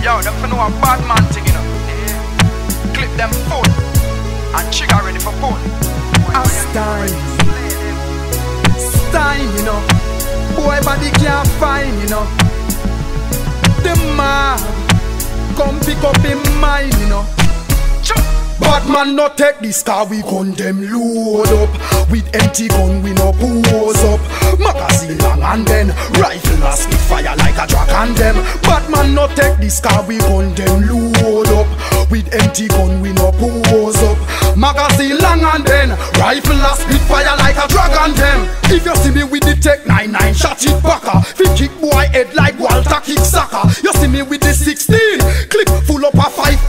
Yo, them for know a Badman thing, you know. Yeah. Clip them full and trigger ready for pull. Stein, Stein, you know. Boy body can't find, you know. The man come pick up in mine, you know. Badman no take this car, we gun them load up. With empty gun we no pose up. Magazine long and then rifle a spit fire like a dragon them. Badman no take this car, we gun them load up. With empty gun we no pose up. Magazine long and then rifle a spit fire like a dragon them. If you see me with the Tech 99 shot it backer. Fi kick boy head like Walter kick soccer. You see me with the 16 clip full up a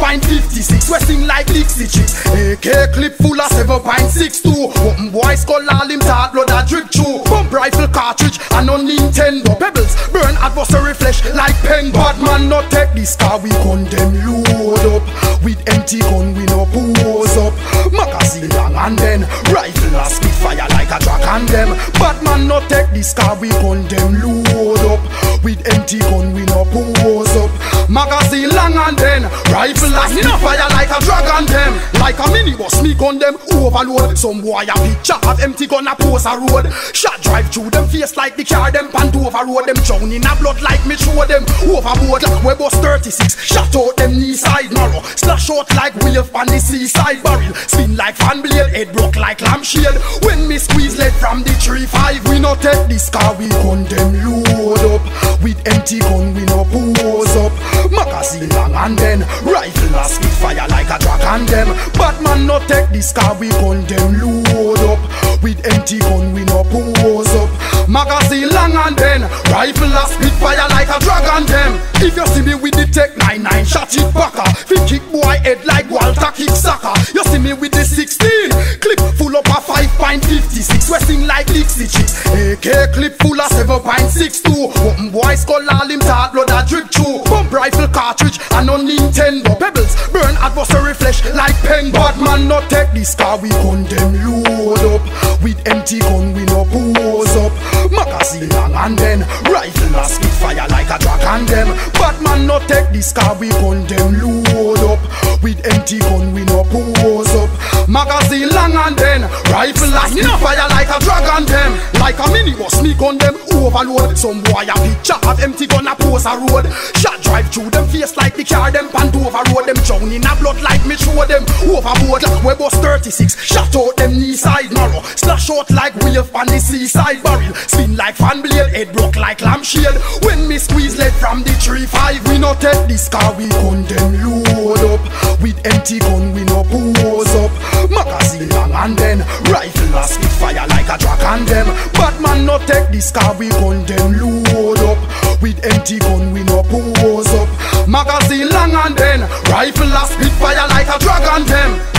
5.56. We sing like Dixie chicks. AK clip full of 7.62. Open boy skull all him tart blood a drip through. Pump rifle cartridge and on Nintendo. Pebbles burn adversary flesh like pen. Badman no take this car, we gun them load up. With empty gun we no pose up. Magazine long and then rifle a spit fire like a dragon them. Badman no take this car, we gun them load up. With empty gun we no pose up. Magazine long and then rifle a spit fire like a dragon them. Like a minibus me gun them overload. Some boy a picture of empty gun a pose a road. Shot drive through them face like the car them pan over road. Them drown in a blood like me throw them overboard. Like we bust 36 shot out them knee side narrow. Slash out like wave on the seaside barrel. Spin like fan blade, head broke like lampshade. When me squeeze lead from the 3-5, we no take this car, we gun them load up. With empty gun we no pose up. Magazine long and then rifle a spit fire like a dragon them. Badman no take this car, we gun them load up. With empty gun we no pose up. Magazine long and then rifle a spit fire like a dragon them. If you see me with the Tech 99 shot it backer. Fi kick boy head like Walter kick soccer. You see me with the 16 clip full up a 5.56. We sing like Dixie chicks. AK clip full of 7.62. Open boy skull all him tart blood a drip through. Pump rifle cartridge and on Nintendo. Pebbles burn adversary flesh like pen. Badman no take this car, we gun them load up. With empty gun we no pose up. Magazine long and then rifle a spit fire like a dragon them. Badman no take this car, we gun them load up. With empty gun we no pose up. Magazine long and then rifle a spit fire like a dragon them. Like a minibus me gun them overload. Some boy a picture of empty gun a pose a road. Shot drive through them face like the car them pan over road. Them drown in a blood like me throw them overboard. Like we bust 36 shot out them knee side narrow. Slash out like wave on the seaside barrel. Spin like fan blade, head broke like lampshade. When me squeeze lead from the 3-5, we no take this car, we gun them load up. With empty gun we no pose up. Magazine long and then rifle a spit fire like a dragon them. Badman no take this car, we gun them load up. With empty gun we no pose up. Magazine long and then rifle a spit fire like a dragon them.